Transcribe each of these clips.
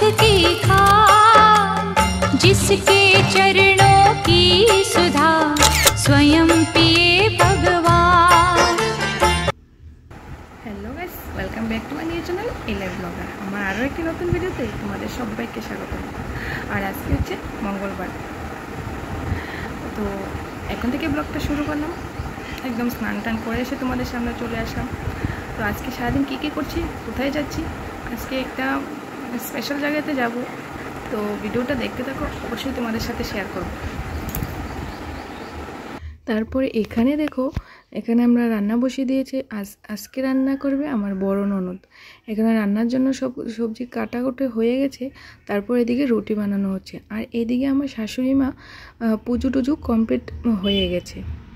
की खान, जिसके चरणों की सुधा स्वयं पिए भगवान। Hello guys, welcome back to my new channel LR blogger. আমার আরও একটি নতুন ভিডিওতে তোমাদের সবাইকে স্বাগত। আর আজকে হচ্ছে মঙ্গলবার, তো এখন থেকে ব্লগটা শুরু করলাম। একদম স্নান টান করে এসে তোমাদের সামনে চলে আসলাম। তো আজকে সারাদিন কী কী করছি, কোথায় যাচ্ছি, আজকে একটা স্পেশাল জায়গাতে যাব। তো ভিডিওটা দেখতে থাকো, অবশ্যই তোমাদের সাথে শেয়ার করব। তারপরে এখানে দেখো, এখানে আমরা রান্না বসিয়ে দিয়েছি। আজকে রান্না করবে আমার বড় ননদ। এখানে রান্নার জন্য সব সবজি কাটাকুটি হয়ে গেছে। তারপর এদিকে রুটি বানানো হচ্ছে, আর এদিকে আমার শাশুড়ি মা পুজো টুজু কমপ্লিট হয়ে গেছে।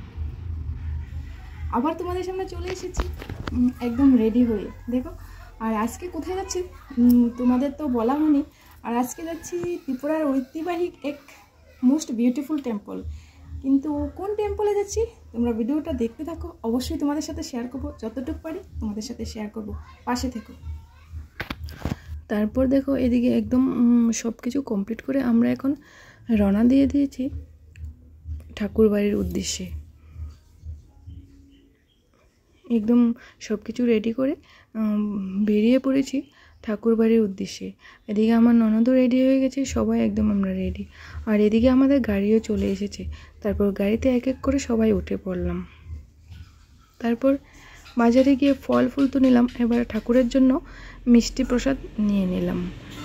আবার তোমাদের সামনে চলে এসেছি একদম রেডি হয়ে, দেখো। আর আজকে কোথায় যাচ্ছি তোমাদের তো বলা হয়নি। আর আজকে যাচ্ছি ত্রিপুরার ঐতিহাসিক এক মোস্ট বিউটিফুল টেম্পল। কিন্তু কোন টেম্পলে যাচ্ছি তোমরা ভিডিওটা দেখতে থাকো, অবশ্যই তোমাদের সাথে শেয়ার করবো, যতটুকু পারি তোমাদের সাথে শেয়ার করব, পাশে থেকো। তারপর দেখো এদিকে একদম সব কিছু কমপ্লিট করে আমরা এখন রওনা দিয়ে দিয়েছি ঠাকুর বাড়ির উদ্দেশ্যে। একদম সব কিছু রেডি করে বেরিয়ে পড়েছি ঠাকুর বাড়ির উদ্দেশ্যে। এদিকে আমার ননদও রেডি হয়ে গেছে, সবাই একদম আমরা রেডি। আর এদিকে আমাদের গাড়িও চলে এসেছে। তারপর গাড়িতে এক এক করে সবাই উঠে পড়লাম। তারপর বাজারে গিয়ে ফল ফুল তো নিলাম, এবার ঠাকুরের জন্য মিষ্টি প্রসাদ নিয়ে নিলাম।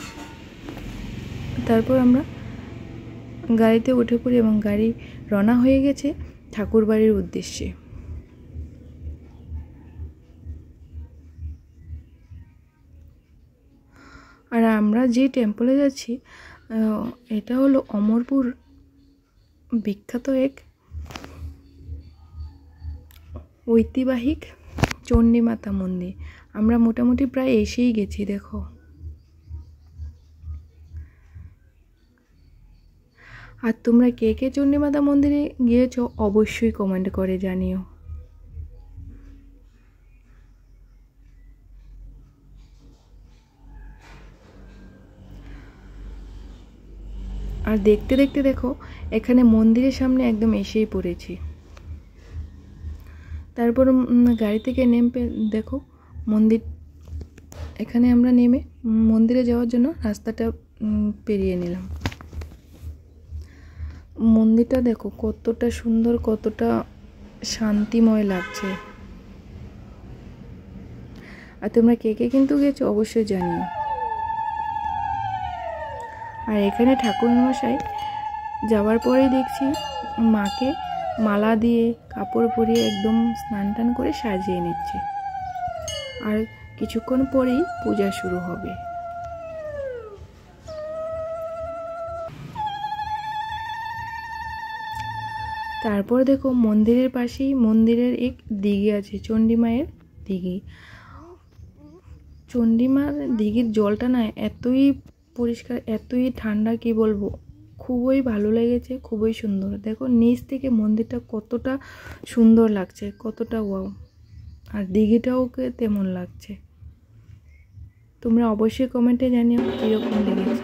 তারপর আমরা গাড়িতে উঠে পড়ি এবং গাড়ি রওনা হয়ে গেছে ঠাকুর বাড়ির উদ্দেশ্যে। আর আমরা যে টেম্পলে যাচ্ছি এটা হলো অমরপুর বিখ্যাত এক ঐতিহাসিক চণ্ডীমাতা মন্দির। আমরা মোটামুটি প্রায় এসেই গেছি, দেখো। আর তোমরা কে কে চণ্ডীমাতা মন্দিরে গিয়েছো অবশ্যই কমেন্ট করে জানিও। আর দেখতে দেখতে দেখো এখানে মন্দিরের সামনে একদম এসেই পড়েছি। তারপর গাড়ি থেকে নেমে দেখো মন্দির, এখানে আমরা নেমে মন্দিরে যাওয়ার জন্য রাস্তাটা পেরিয়ে নিলাম। মন্দিরটা দেখো কতটা সুন্দর, কতটা শান্তিময় লাগছে। আর তোমরা কে কে কিন্তু গেছো অবশ্যই জানিও। আর এখানে ঠাকুরমশাই যাওয়ার পরেই দেখছি মাকে মালা দিয়ে কাপড় পরিয়ে একদম স্নান টান করে সাজিয়ে নিচ্ছে। আর কিছুক্ষণ পরেই পূজা শুরু হবে। তারপর দেখো মন্দিরের পাশেই মন্দিরের এক দিঘি আছে, চণ্ডীমায়ের দিঘি। চণ্ডীমার দিঘির জলটা না এতই পরিষ্কার, এতই ঠান্ডা, কি বলবো, খুবই ভালো লেগেছে, খুবই সুন্দর। দেখো নিচ থেকে মন্দিরটা কতটা সুন্দর লাগছে, কতটা ওয়াও। আর দিঘিটাও তেমন লাগছে। তোমরা অবশ্যই কমেন্টে জানিও কীরকম লেগেছে।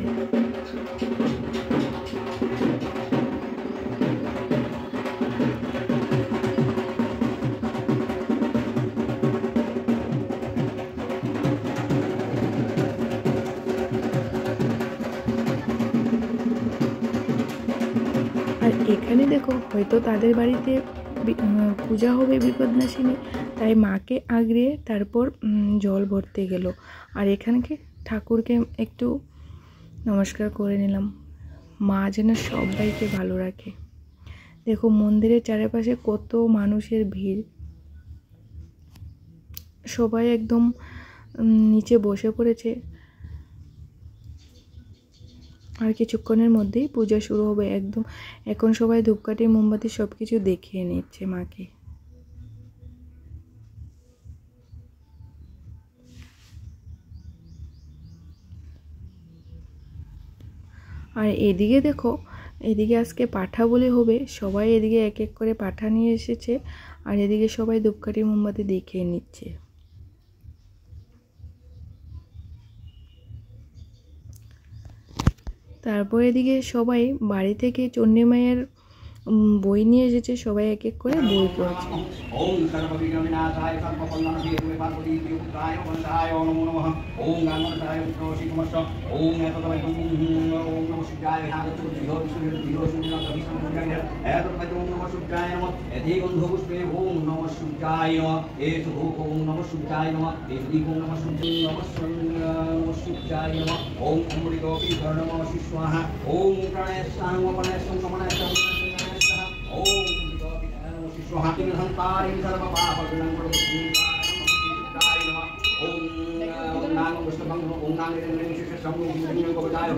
আর এখানে দেখো হয়তো তাদের বাড়িতে পূজা হবে বিপদনাশিনী, তাই মাকে আগড়িয়ে তারপর জল ভরতে গেল। আর এখানকে ঠাকুরকে একটু নমস্কার করে নিলাম। মা যেন সবাইকে ভালো রাখে। দেখো মন্দিরের চারিপাশে কত মানুষের ভিড়, সবাই একদম নিচে বসে পড়েছে। আর কিছুক্ষণের মধ্যেই পূজা শুরু হবে একদম। এখন সবাই ধূপকাঠি মোমবাতি সব কিছু দেখিয়ে নিচ্ছে মাকে। আর এদিকে দেখো, এদিকে আজকে পাঠা বলে হবে, সবাই এদিকে এক এক করে পাঠা নিয়ে এসেছে। আর এদিকে সবাই ধূপকাঠি মোমবাতি দেখিয়ে নিচ্ছে। তারপর এদিকে সবাই বাড়ি থেকে চণ্ডী মায়ের বই নিয়ে এসেছে, সবাই এক এক করে বই পড়ছে। ওম সর্ববিঘ্নবিনাশায় সর্বকল্যাণহেতবে পার্বতীপুত্রায় নমঃ নমো নমঃ। ওম গাঙ্গনাথায় উত্তরশীকমস্য। ওম এততমে ওম নমঃ সূর্যায় হাগতু ধীরসূর্যনন্দবিষ্ণুপুত্রায় এততমে ওম নমঃ সূর্যায় নমঃ। এধিগন্ধপুষ্পে ওম নমঃ সূর্যায় নমঃ। এষু ওম নমঃ সূর্যায় নমঃ। এষু ওম নমঃ সূর্যায় নমঃ। ওম অমৃতোপি ধর্ণমঃ স্বাহা। ওম প্রাণায়াম প্রাণায়াম সমনায়াম ওম स्वाहातिं संतारिं सर्वपापविनाशं कृष्णाय नमः। ओम नाम विष्णुभं ओम नाम निरंजन शंभु गोविंदाय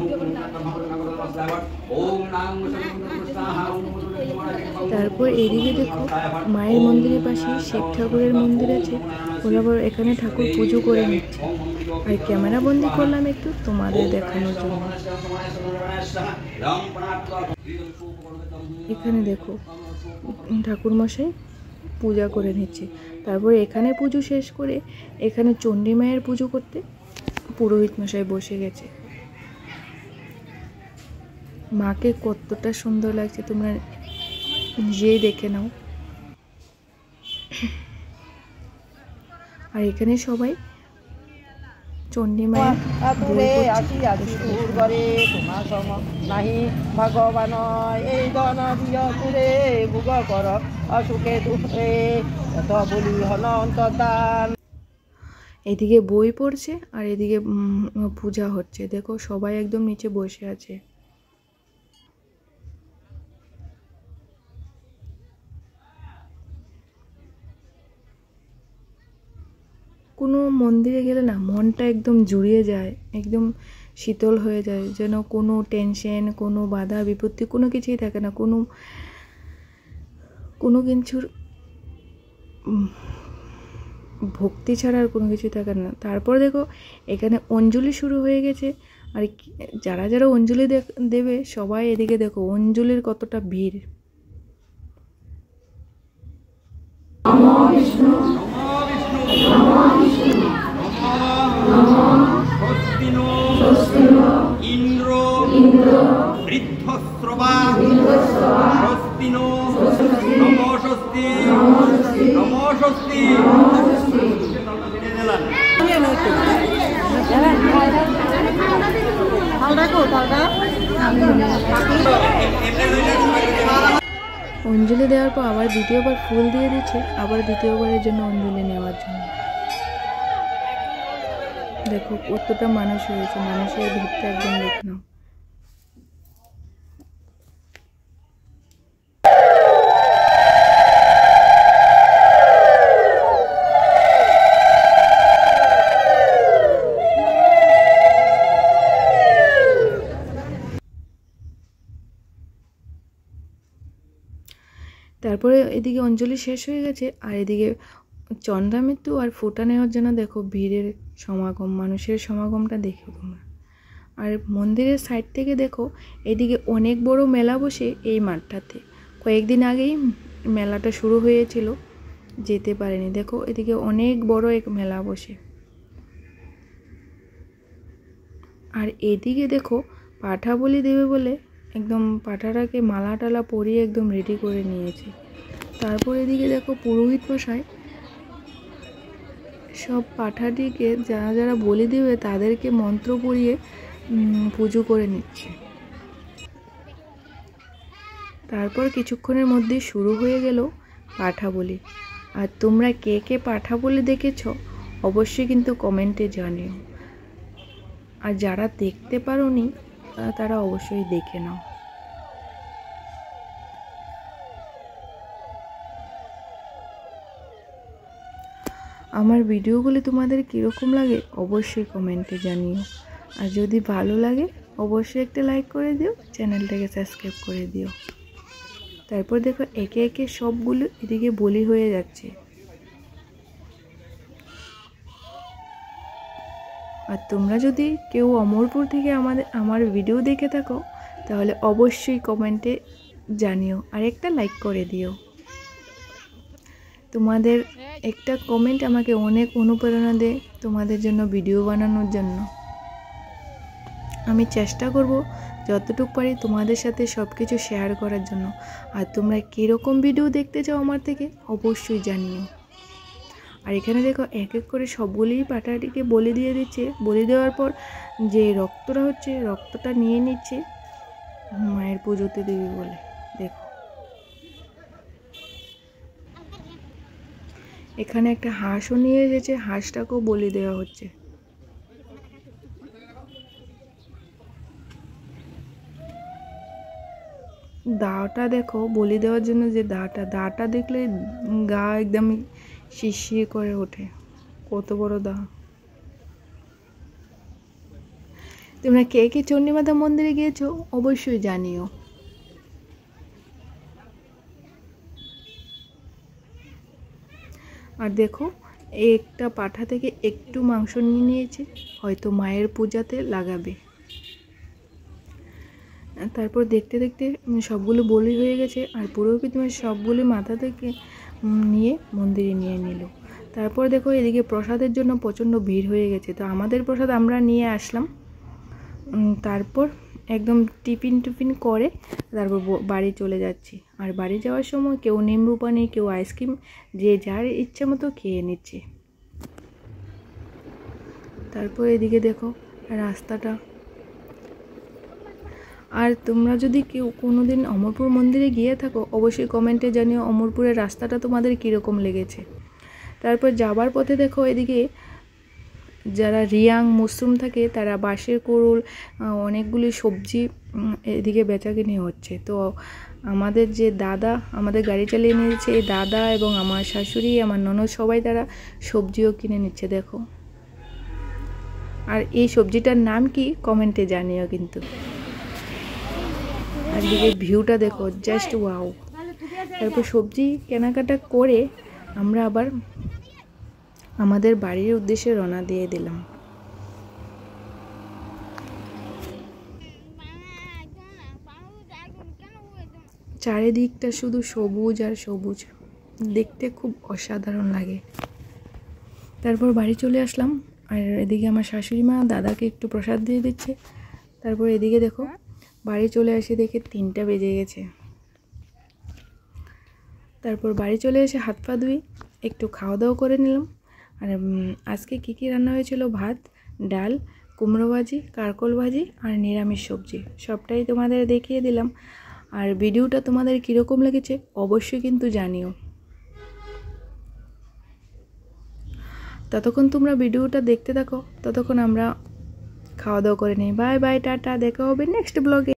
ओम नाम विष्णुस्वाहा ओम। তারপর এদিকে দেখো মায়ের মন্দিরের পাশে শিব ঠাকুরের মন্দির আছে, ওরা আবার এখানে ঠাকুর পুজো করে নিচ্ছে। আর ক্যামেরা বন্দি করলাম একটু তোমাদের দেখানোর জন্য। এখানে দেখো ঠাকুরমশাই পূজা করে নিচ্ছে। তারপর এখানে পুজো শেষ করে এখানে চণ্ডী মায়ের পুজো করতে পুরোহিত মশাই বসে গেছে। মাকে কতটা সুন্দর লাগছে তোমরা নিজেই দেখে নাও। আর এখানে সবাই চণ্ডী মায়ের নাহি ভগবান এই ধন দিয় পুরে ভোগ কর অসুখে দুঃখে এত বলি হন অন্তর্দান। এদিকে বই পড়ছে আর এদিকে পূজা হচ্ছে। দেখো সবাই একদম নিচে বসে আছে। কোনো মন্দিরে গেলে না মনটা একদম জুড়িয়ে যায়, একদম শীতল হয়ে যায়, যেন কোনো টেনশন কোনো বাধা বিপত্তি কোনো কিছুই থাকে না, কোনো কিছুর ভক্তি ছাড়া আর কোনো কিছুই থাকে না। তারপর দেখো এখানে অঞ্জলি শুরু হয়ে গেছে। আর যারা যারা অঞ্জলি দেবে সবাই এদিকে দেখো অঞ্জলির কতটা ভিড়। ইন্দ্র বৃদ্ধশ্রবা স্বস্তিনো নমস্তি নমস্তি। অঞ্জলি দেওয়ার পর আবার দ্বিতীয়বার ফুল দিয়ে দিচ্ছে, আবার দ্বিতীয়বারের জন্য অঞ্জলি নেওয়ার জন্য। দেখো কতটা মানুষ হয়েছে, মানুষের ভিড়টা একদম দেখে নাও। তারপরে এদিকে অঞ্জলি শেষ হয়ে গেছে আর এদিকে চন্দ্রা মৃত্যু আর ফোঁটা নেওয়ার জন্য দেখো ভিড়ের সমাগম, মানুষের সমাগমটা দেখো তোমরা। আর মন্দিরের সাইড থেকে দেখো এদিকে অনেক বড় মেলা বসে এই মাঠটাতে। কয়েকদিন আগেই মেলাটা শুরু হয়েছিল, যেতে পারেনি। দেখো এদিকে অনেক বড় এক মেলা বসে। আর এদিকে দেখো পাঠা বলি দেবে বলে একদম পাঠাটাকে মালা টালা পরিয়ে একদম রেডি করে নিয়েছে। তারপর এদিকে দেখো পুরোহিত মশাই সব পাঠাটিকে যারা যারা বলি দেবে তাদেরকে মন্ত্র পড়িয়ে পুজো করে নিচ্ছে। তারপর কিছুক্ষণের মধ্যে শুরু হয়ে গেল পাঠা বলি। আর তোমরা কে কে পাঠা বলি দেখেছ অবশ্যই কিন্তু কমেন্টে জানিও। আর যারা দেখতে পারোনি তারা অবশ্যই দেখে নাও। আমার ভিডিওগুলি তোমাদের কীরকম লাগে অবশ্যই কমেন্টে জানিও। আর যদি ভালো লাগে অবশ্যই একটা লাইক করে দিও, চ্যানেলটাকে সাবস্ক্রাইব করে দিও। তারপর দেখো একে একে সবগুলো এদিকে বলি হয়ে যাচ্ছে। আর তোমরা যদি কেউ অমরপুর থেকে আমার ভিডিও দেখে থাকো তাহলে অবশ্যই কমেন্টে জানিও আর একটা লাইক করে দিও। তোমাদের একটা কমেন্ট আমাকে অনেক অনুপ্রেরণা দেয় তোমাদের জন্য ভিডিও বানানোর জন্য। আমি চেষ্টা করব যতটুকু পারি তোমাদের সাথে সব কিছু শেয়ার করার জন্য। আর তোমরা কীরকম ভিডিও দেখতে চাও আমার থেকে অবশ্যই জানিও। আর এখানে দেখো এক এক করে সবগুলি পাঠাটিকে বলি দিয়ে দিচ্ছে। বলি দেওয়ার পর যে রক্তটা হচ্ছে, রক্তটা নিয়ে নিচ্ছে মায়ের পুজোতে দেবে বলে। দেখো এখানে একটা হাঁসও নিয়ে এসেছে, হাঁসটাকেও বলি দেওয়া হচ্ছে। দাটা দেখো, বলি দেওয়ার জন্য যে দাটা দেখলে গা একদম শিরশির করে ওঠে, কত বড় দা। তোমরা কে কে চণ্ডীমাতা মন্দিরে গিয়েছো অবশ্যই জানিও। আর দেখো একটা পাঠা থেকে একটু মাংস নিয়ে নিয়েছে, হয়তো মায়ের পূজাতে লাগাবে। তারপর দেখতে দেখতে সবগুলো বলি হয়ে গেছে, আর পুরোহিত সবগুলি মাথা থেকে নিয়ে মন্দিরে নিয়ে নিল। তারপর দেখো এদিকে প্রসাদের জন্য প্রচণ্ড ভিড় হয়ে গেছে, তো আমাদের প্রসাদ আমরা নিয়ে আসলাম। তারপর একদম টিফিন করে তারপর বাড়ি চলে যাচ্ছি। আর বাড়ি যাওয়ার সময় কেউ নিম্বু পানি, কেউ আইসক্রিম, যে যার ইচ্ছে মতো খেয়ে নিচ্ছে। তারপর এদিকে দেখো রাস্তাটা। আর তোমরা যদি কেউ কোনোদিন অমরপুর মন্দিরে গিয়ে থাকো অবশ্যই কমেন্টে জানিও অমরপুরের রাস্তাটা তোমাদের কীরকম লেগেছে। তারপর যাবার পথে দেখো এদিকে যারা রিয়াং মুসলিম থাকে তারা বাঁশের কুড়ুল, অনেকগুলি সবজি এদিকে বেচাকিনি হচ্ছে। তো আমাদের যে দাদা আমাদের গাড়ি চালিয়ে নিয়েছে, এই দাদা এবং আমার শাশুড়ি, আমার ননদ সবাই তারা সবজিও কিনে নিচ্ছে। দেখো আর এই সবজিটার নাম কি কমেন্টে জানিও কিন্তু। আর এদিকে ভিউটা দেখো, জাস্ট ওয়াও। তারপর সবজি কেনাকাটা করে আমরা আবার আমাদের বাড়ির উদ্দেশ্যে রওনা দিয়ে দিলাম। চারিদিকটা শুধু সবুজ আর সবুজ, দেখতে খুব অসাধারণ লাগে। তারপর বাড়ি চলে আসলাম, আর এদিকে আমার শাশুড়ি মা দাদাকে একটু প্রসাদ দিয়ে দিচ্ছে। তারপর এদিকে দেখো বাড়ি চলে আসি, দেখে 3টা বেজে গেছে। তারপর বাড়ি চলে এসে হাত পা ধুই, একটু খাওয়া দাওয়া করে নিলাম। আর আজকে কী রান্না হয়েছিল, ভাত, ডাল, কুমড়ো ভাজি, কারকল ভাজি আর নিরামিষ সবজি, সবটাই তোমাদের দেখিয়ে দিলাম। আর ভিডিওটা তোমাদের কীরকম লেগেছে অবশ্যই কিন্তু জানিও। ততক্ষণ তোমরা ভিডিওটা দেখতে থাকো, ততক্ষণ আমরা খাওয়া দাওয়া করে নিই। বাই বাই, টাটা, দেখা হবে নেক্সট ব্লগে।